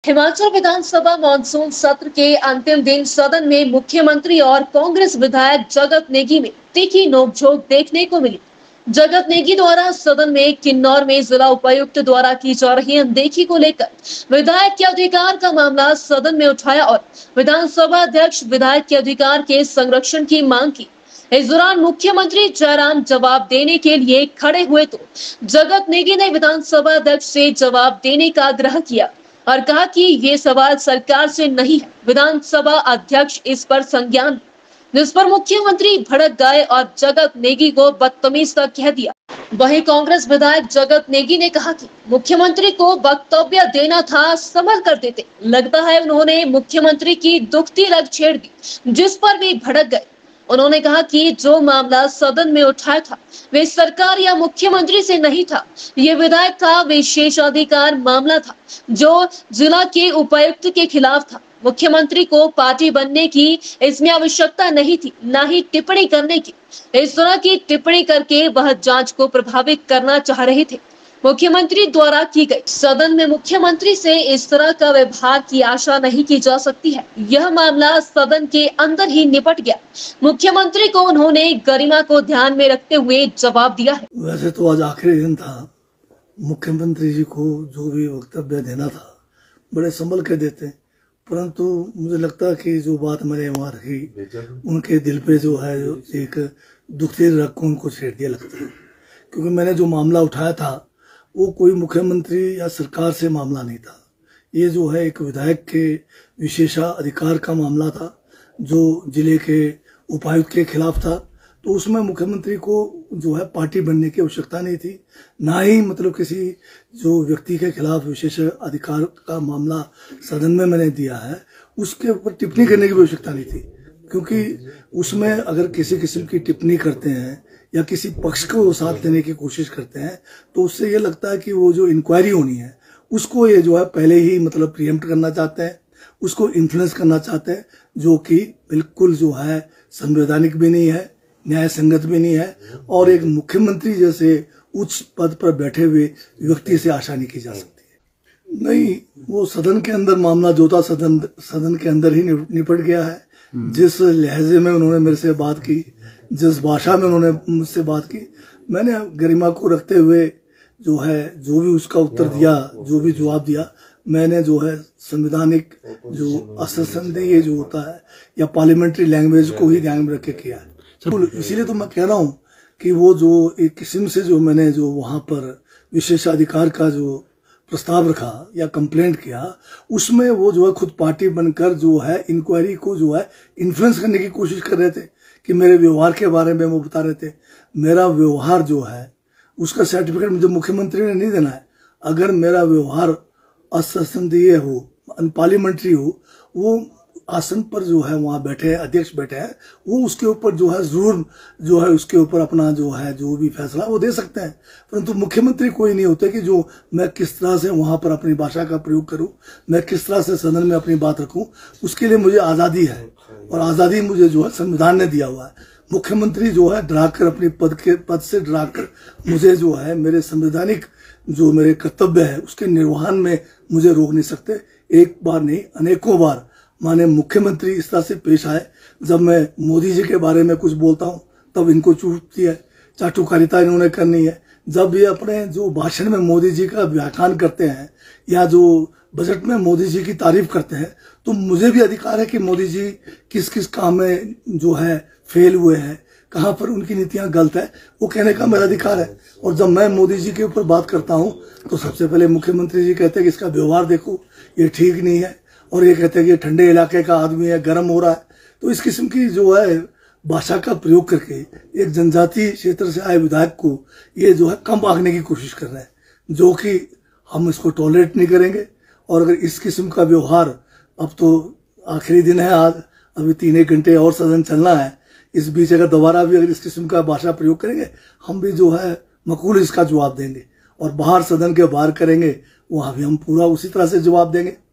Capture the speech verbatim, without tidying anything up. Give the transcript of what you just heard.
हिमाचल विधानसभा monsoon सत्र के अंतिम दिन सदन में मुख्यमंत्री और कांग्रेस विधायक जगत नेगी में तीखी नोकझोंक देखने को मिली। जगत नेगी द्वारा सदन में किन्नौर में जिला उपायुक्त द्वारा की जा रही अनदेखी को लेकर विधायक के अधिकार का मामला सदन में उठाया और विधानसभा अध्यक्ष विधायक के अधिकार के संरक्षण की मांग की। इस दौरान मुख्यमंत्री जयराम जवाब देने के लिए खड़े हुए तो जगत नेगी ने विधानसभा अध्यक्ष से जवाब देने का आग्रह किया और कहा कि ये सवाल सरकार से नहीं है, विधानसभा अध्यक्ष इस पर संज्ञान लें। जिस पर मुख्यमंत्री भड़क गए और जगत नेगी को बदतमीज का कह दिया। वहीं कांग्रेस विधायक जगत नेगी ने कहा कि मुख्यमंत्री को वक्तव्य देना था, संभल कर देते। लगता है उन्होंने मुख्यमंत्री की दुखती रग छेड़ दी, जिस पर भी भड़क गए। उन्होंने कहा कि जो मामला सदन में उठाया था वे सरकार या मुख्यमंत्री से नहीं था, ये विधायक का विशेषाधिकार मामला था जो जिला के उपायुक्त के खिलाफ था। मुख्यमंत्री को पार्टी बनने की इसमें आवश्यकता नहीं थी, न ही टिप्पणी करने की। इस तरह की टिप्पणी करके वह जांच को प्रभावित करना चाह रहे थे। मुख्यमंत्री द्वारा की गई सदन में मुख्यमंत्री से इस तरह का व्यवहार की आशा नहीं की जा सकती है। यह मामला सदन के अंदर ही निपट गया। मुख्यमंत्री को उन्होंने गरिमा को ध्यान में रखते हुए जवाब दिया है। वैसे तो आज आखिरी दिन था, मुख्यमंत्री जी को जो भी वक्तव्य देना था बड़े संभल के देते, परंतु मुझे लगता है कि जो बात मैंने वहाँ रखी उनके दिल पे जो है जो एक दुखती रग को उनको छेड़ दिया लगता है। क्योंकि मैंने जो मामला उठाया था वो कोई मुख्यमंत्री या सरकार से मामला नहीं था। ये जो है एक विधायक के विशेषाधिकार का मामला था जो जिले के उपायुक्त के खिलाफ था। तो उसमें मुख्यमंत्री को जो है पार्टी बनने की आवश्यकता नहीं थी, ना ही मतलब किसी जो व्यक्ति के खिलाफ विशेष अधिकार का मामला सदन में मैंने दिया है उसके ऊपर टिप्पणी करने की आवश्यकता नहीं थी। क्योंकि उसमें अगर किसी किस्म की टिप्पणी करते हैं या किसी पक्ष को साथ देने की कोशिश करते हैं तो उससे ये लगता है कि वो जो इंक्वायरी होनी है उसको ये जो है पहले ही मतलब प्रीएम्प्ट करना चाहते हैं, उसको इन्फ्लुएंस करना चाहते हैं, जो कि बिल्कुल जो है संवैधानिक भी नहीं है, न्याय संगत भी नहीं है और एक मुख्यमंत्री जैसे उच्च पद पर बैठे हुए व्यक्ति से आशा नहीं की जा सकती है। नहीं, वो सदन के अंदर मामला जो था सदन सदन के अंदर ही निपट गया है। जिस लहजे में उन्होंने मेरे से बात की, जिस भाषा में उन्होंने मुझसे बात की, मैंने गरिमा को रखते हुए जो है जो भी उसका उत्तर दिया, जो भी जवाब दिया, मैंने जो है संवैधानिक जो असंसदीय जो होता है या पार्लियामेंट्री लैंग्वेज को ही ध्यान में रख के किया है। इसीलिए तो मैं कह रहा हूँ कि वो जो एक किस्म से जो मैंने जो वहां पर विशेषाधिकार का जो प्रस्ताव रखा या कंप्लेंट किया उसमें वो जो है खुद पार्टी बनकर जो है इंक्वायरी को जो है इन्फ्लुएंस करने की कोशिश कर रहे थे कि मेरे व्यवहार के बारे में वो बता रहे थे। मेरा व्यवहार जो है उसका सर्टिफिकेट मुझे मुख्यमंत्री ने नहीं देना है। अगर मेरा व्यवहार असंसदीय हो, अनपार्लियामेंट्री हो, वो आसन पर जो है वहां बैठे हैं, अध्यक्ष बैठे हैं, वो उसके ऊपर जो है जरूर जो है उसके ऊपर अपना जो है जो भी फैसला वो दे सकते हैं। परंतु मुख्यमंत्री कोई नहीं होते कि जो मैं किस तरह से वहां पर अपनी भाषा का प्रयोग करूं, मैं किस तरह से सदन में अपनी बात रखूं, उसके लिए मुझे आजादी है और आजादी मुझे जो है संविधान ने दिया हुआ है। मुख्यमंत्री जो है डराकर अपने पद के पद से डराकर मुझे जो है मेरे संवैधानिक जो मेरे कर्तव्य है उसके निर्वहन में मुझे रोक नहीं सकते। एक बार नहीं अनेकों बार माने मुख्यमंत्री इस तरह से पेश आए, जब मैं मोदी जी के बारे में कुछ बोलता हूं तब इनको चूटती है, चाटुकारिता इन्होंने करनी है। जब ये अपने जो भाषण में मोदी जी का व्याख्यान करते हैं या जो बजट में मोदी जी की तारीफ करते हैं तो मुझे भी अधिकार है कि मोदी जी किस किस काम में जो है फेल हुए हैं, कहाँ पर उनकी नीतियां गलत है, वो कहने का मेरा अधिकार है। और जब मैं मोदी जी के ऊपर बात करता हूं तो सबसे पहले मुख्यमंत्री जी कहते हैं कि इसका व्यवहार देखो, ये ठीक नहीं है, और ये कहते हैं कि ठंडे इलाके का आदमी है, गर्म हो रहा है। तो इस किस्म की जो है भाषा का प्रयोग करके एक जनजातीय क्षेत्र से आए विधायक को ये जो है कम आंकने की कोशिश कर रहे हैं, जो कि हम इसको टॉलरेट नहीं करेंगे। और अगर इस किस्म का व्यवहार, अब तो आखिरी दिन है आज, अभी तीन एक घंटे और सदन चलना है, इस बीच अगर दोबारा भी अगर इस किस्म का भाषा प्रयोग करेंगे हम भी जो है मकूल इसका जवाब देंगे और बाहर सदन के बाहर करेंगे वहां भी हम पूरा उसी तरह से जवाब देंगे।